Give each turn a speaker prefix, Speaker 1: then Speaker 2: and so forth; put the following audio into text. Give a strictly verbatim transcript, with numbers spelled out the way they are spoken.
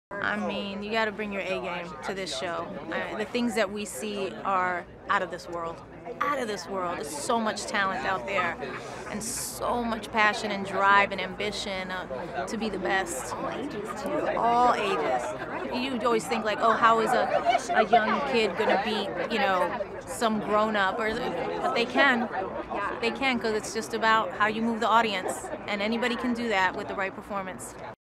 Speaker 1: I mean, you got to bring your A game to this show. Uh, the things that we see are out of this world. Out of this world. There's so much talent out there, and so much passion and drive and ambition uh, to be the best.
Speaker 2: All ages too.
Speaker 1: All ages. You always think like, oh, how is a, a young kid gonna beat, you know, some grown up? Or, but they can. They can, because it's just about how you move the audience, and anybody can do that with the right performance.